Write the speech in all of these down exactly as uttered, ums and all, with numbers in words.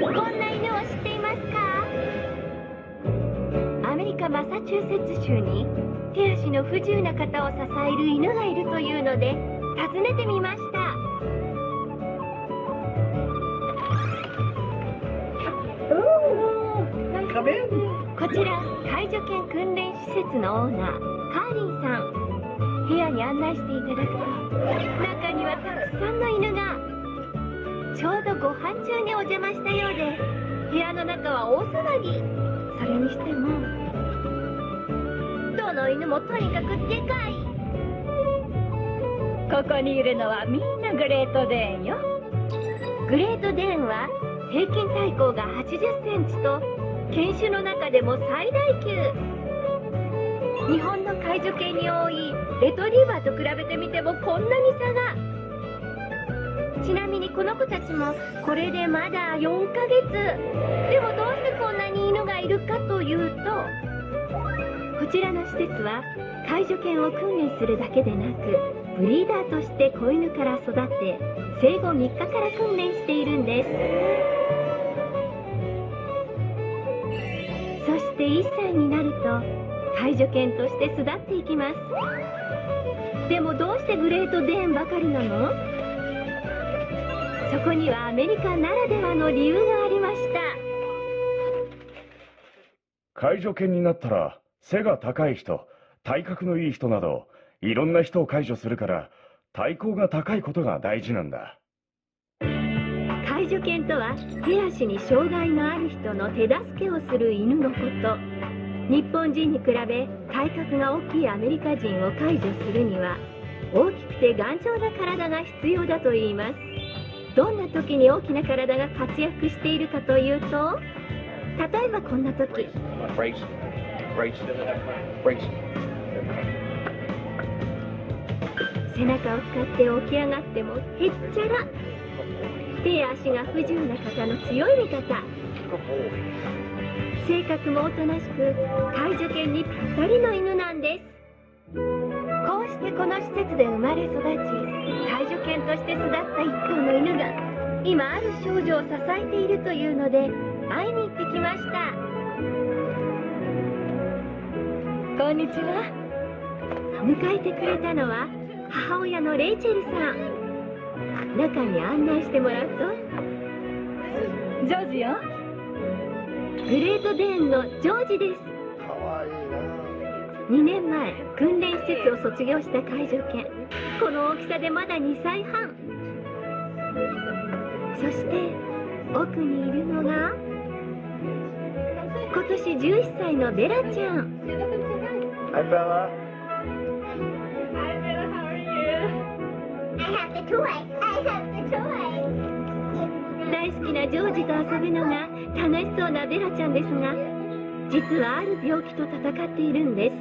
こんな犬を知っていますか？アメリカ・マサチューセッツ州に手足の不自由な方を支える犬がいるというので訪ねてみました。こちら介助犬訓練施設のオーナーカーリンさん。部屋に案内していただくと中にはたくさんの犬が。ちょうどご飯中にお邪魔したようで部屋の中は大騒ぎ。それにしてもどの犬もとにかくでかい。 ここにいるのはみんなグレートデーンよ。 グレートデーンは平均体高がはちじゅっセンチと犬種の中でも最大級。日本の介助犬に多いレトリーバーと比べてみてもこんなに差が。ちなみにこの子たちもこれでまだよんかげつ。でもどうしてこんなに犬がいるかというと、こちらの施設は介助犬を訓練するだけでなくブリーダーとして子犬から育て生後みっかから訓練しているんです。そしていっさいになると介助犬として巣立っていきます。でもどうしてグレートデーンばかりなの？そこにはアメリカならではの理由がありました。 介助犬になったら背が高い人、体格のいい人などいろんな人を介助するから体高が高いことが大事なんだ。 介助犬とは手足に障害のある人の手助けをする犬のこと。日本人に比べ体格が大きいアメリカ人を介助するには大きくて頑丈な体が必要だといいます。どんな時に大きな体が活躍しているかというと、例えばこんな時。背中を使って起き上がってもへっちゃら。手や足が不自由な方の強い味方。性格もおとなしく介助犬にぴったりの犬なんです。こうしてこの施設で生まれ育ち介助犬として育った一頭の犬が今ある少女を支えているというので会いに行ってきました。 こんにちは。 迎えてくれたのは母親のレイチェルさん。中に案内してもらうと、 ジョージよ。 グレートデーンのジョージです。 かわいいな。 にねんまえ訓練施設を卒業した介助犬。この大きさでまだにさいはん。そして奥にいるのが今年じゅういっさいのベラちゃん。 Hi, Bella. Hi, Bella. How are you? I have the toy. I have the toy. 大好きなジョージと遊ぶのが楽しそうなベラちゃんですが、実はある病気と戦っているんです。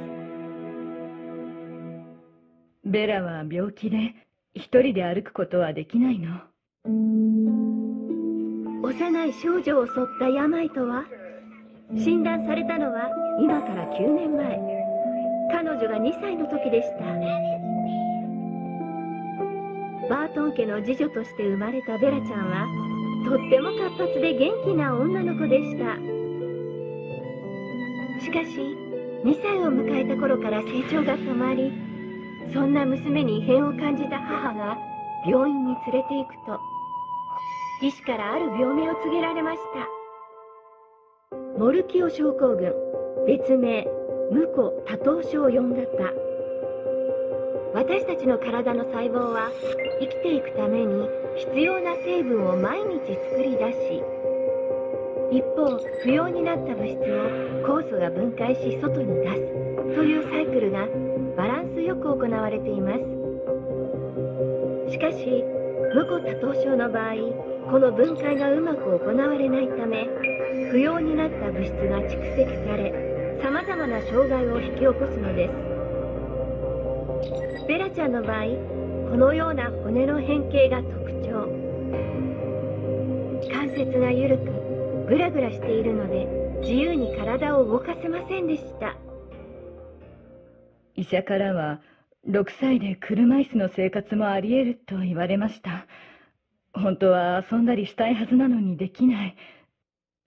ベラは病気で一人で歩くことはできないの。 幼い少女を襲った病とは？診断されたのは今からきゅうねんまえ。彼女がにさいの時でした。バートン家の次女として生まれたベラちゃんはとっても活発で元気な女の子でした。しかしにさいを迎えた頃から成長が止まり、そんな娘に異変を感じた母が病院に連れて行くと、医師からある病名を告げられました。モルキオ症候群、別名無コ多頭症よん型。私たちの体の細胞は生きていくために必要な成分を毎日作り出し、一方不要になった物質を酵素が分解し外に出すというサイクルがバランスよく行われています。しかし無コ多頭症の場合、この分解がうまく行われないため不要になった物質が蓄積され、さまざまな障害を引き起こすのです。ベラちゃんの場合、このような骨の変形が特徴。関節が緩くグラグラしているので自由に体を動かせませんでした。 医者からはろくさいで車椅子の生活もあり得ると言われました。本当は遊んだりしたいはずなのにできない。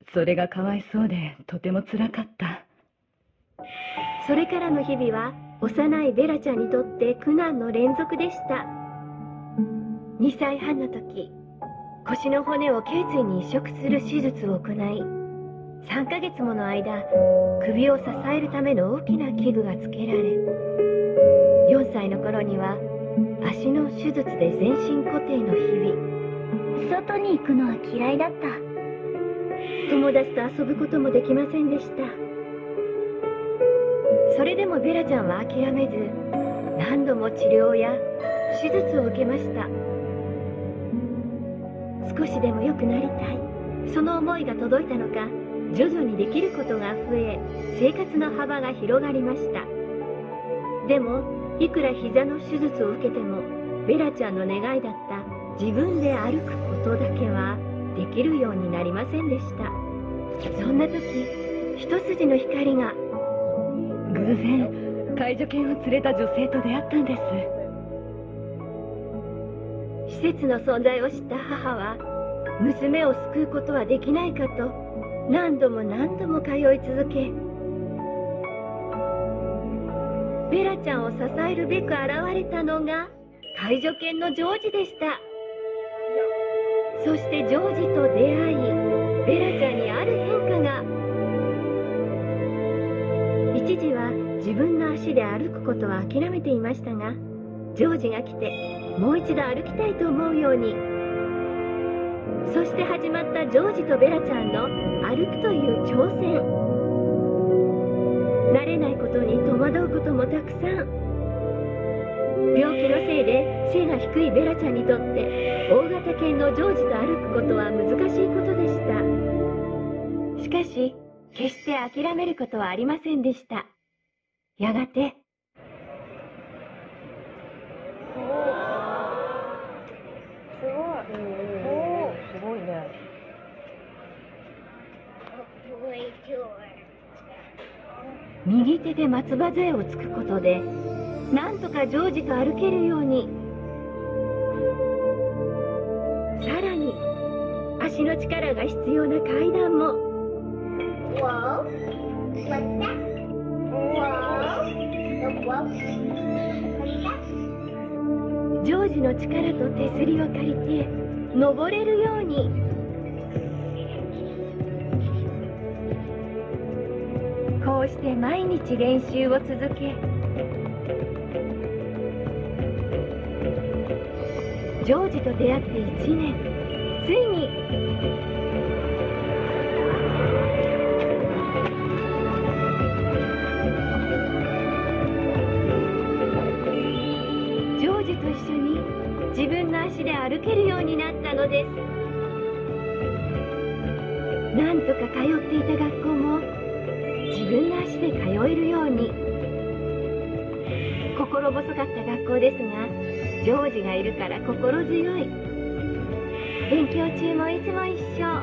それがかわいそうでとてもつらかった。 それからの日々は幼いベラちゃんにとって苦難の連続でした。にさいはんの時、腰の骨を頸椎に移植する手術を行い、さんかげつもの間、首を支えるための大きな器具がつけられ、よんさいの頃には足の手術で全身固定の日々。 外に行くのは嫌いだった。 友達と遊ぶこともできませんでした。それでもベラちゃんは諦めず、何度も治療や手術を受けました。少しでも良くなりたい、その思いが届いたのか、徐々にできることが増え、生活の幅が広がりました。でもいくら膝の手術を受けても、ベラちゃんの願いだった自分で歩くことだけはできるようになりませんでした。そんな時、一筋の光が。 偶然介助犬を連れた女性と出会ったんです。 施設の存在を知った母は、娘を救うことはできないかと何度も何度も通い続け、ベラちゃんを支えるべく現れたのが介助犬のジョージでした。そしてジョージと出会い、ベラちゃんにある変化が。一時は自分の足で歩くことは諦めていましたが、ジョージが来てもう一度歩きたいと思うように。そして始まったジョージとベラちゃんの歩くという挑戦。慣れないことに戸惑うこともたくさん。病気のせいで背が低いベラちゃんにとって、大型犬のジョージと歩くことは難しいことでした。しかし決して諦めることはありませんでした。やがて、 すごいね。 右手で松葉杖をつくことで、なんとかジョージと歩けるように。さらに足の力が必要な階段も。 Whoa. What's that? Whoa. Look, whoa. What's that? ジョージの力と手すりを借りて登れるように。こうして毎日練習を続け、ジョージと出会っていちねん、ついにジョージと一緒に自分の足で歩けるようになったのです。なんとか通っていた学校も自分の足で通えるように。心細かった学校ですが、ジョージがいるから心強い。勉強中もいつも一緒。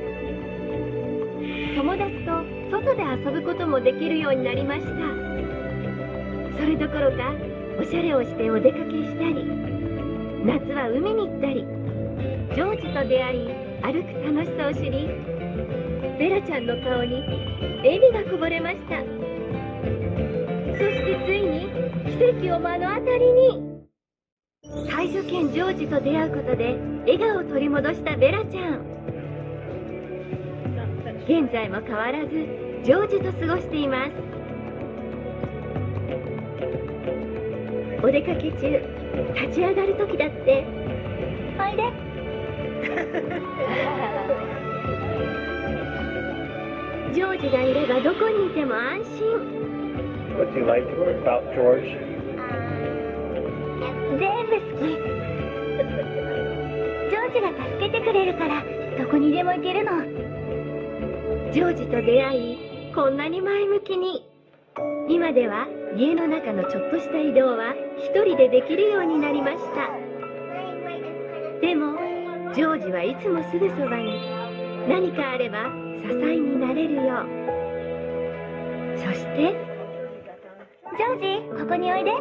友達と外で遊ぶこともできるようになりました。それどころか、おしゃれをしてお出かけしたり、夏は海に行ったり、ジョージと出会い、歩く楽しさを知り、ベラちゃんの顔に笑みがこぼれました。そしてついに奇跡を目の当たりに。介助犬ジョージと出会うことで笑顔を取り戻したベラちゃん。現在も変わらずジョージと過ごしています。お出かけ中、立ち上がる時だって「おいで」ジョージがいればどこにいても安心。 What's he like about George? 全部好き。ジョージが助けてくれるからどこにでも行けるの。 ジョージと出会い、こんなに前向きに。今では家の中のちょっとした移動は一人でできるようになりました。でもジョージはいつもすぐそばに。何かあれば支えになれるよう。そしてジョージ、ここにおいで。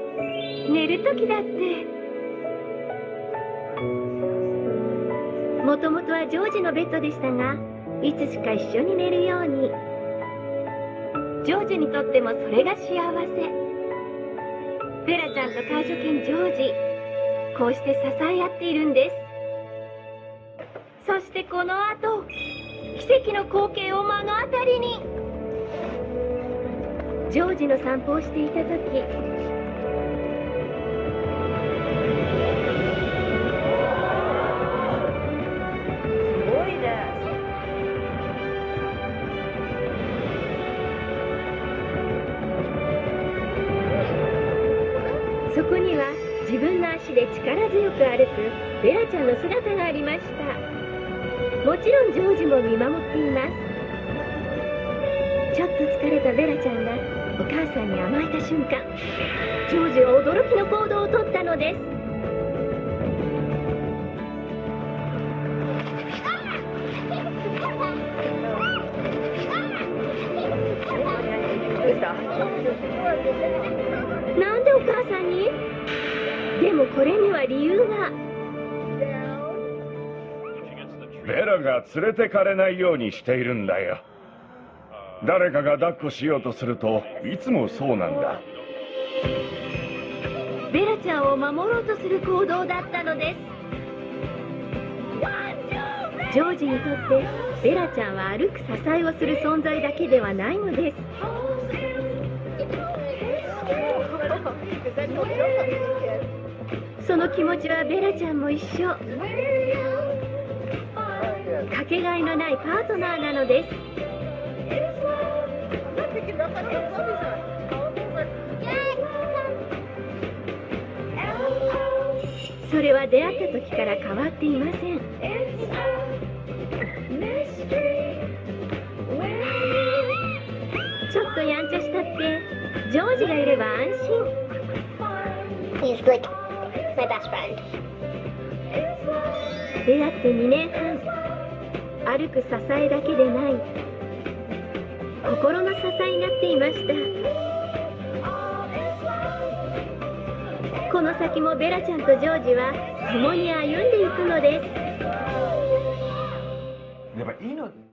寝る時だって。 もともとはジョージのベッドでしたが、いつしか一緒に寝るように。ジョージにとってもそれが幸せ。ベラちゃんと介助犬ジョージ、こうして支え合っているんです。そしてこの後、奇跡の光景を目の当たりに。ジョージの散歩をしていた時、そこには自分の足で力強く歩くベラちゃんの姿がありました。もちろんジョージも見守っています。ちょっと疲れたベラちゃんがお母さんに甘えた瞬間、ジョージは驚きの行動をとったのです。なんでお母さんに？でもこれには理由が。 ベラが連れてかれないようにしているんだよ。誰かが抱っこしようとするといつもそうなんだ。 ベラちゃんを守ろうとする行動だったのです。ジョージにとってベラちゃんは歩く支えをする存在だけではないのです。その気持ちはベラちゃんも一緒。かけがえのないパートナーなのです。それは出会った時から変わっていません。ちょっとやんちゃしたってジョージがいれば安心。 He's like my best friend. 出会ってにねんはん、歩く支えだけでない心の支えになっていました。この先もベラちゃんとジョージは共に歩んでいくのです。 やっぱいいの